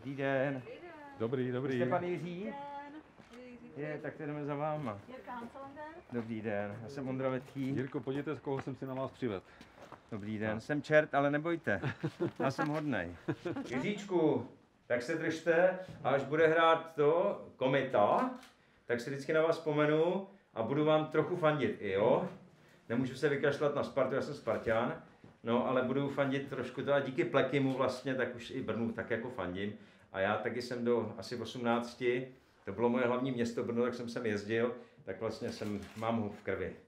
Dobrý den. Dobrý. Jste pan Jiří? Je, tak jdeme za váma. Dobrý den, já jsem Ondra Vetký. Jirko, podívejte, z koho jsem si na vás přivedl. Dobrý den, jsem čert, ale nebojte, já jsem hodnej. Jiříčku, tak se držte, a až bude hrát to Kometa, tak si vždycky na vás vzpomenu a budu vám trochu fandit i, jo? Nemůžu se vykašlat na Spartu, já jsem Spartan, no ale budu fandit trošku to a díky Plekymu vlastně, tak už i Brnu tak jako fandím. A já taky jsem do asi 18, to bylo moje hlavní město Brno, tak jsem sem jezdil, tak vlastně mám ho v krvi.